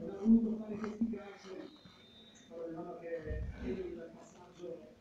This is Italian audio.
voluto fare questi calci, però diciamo che il passaggio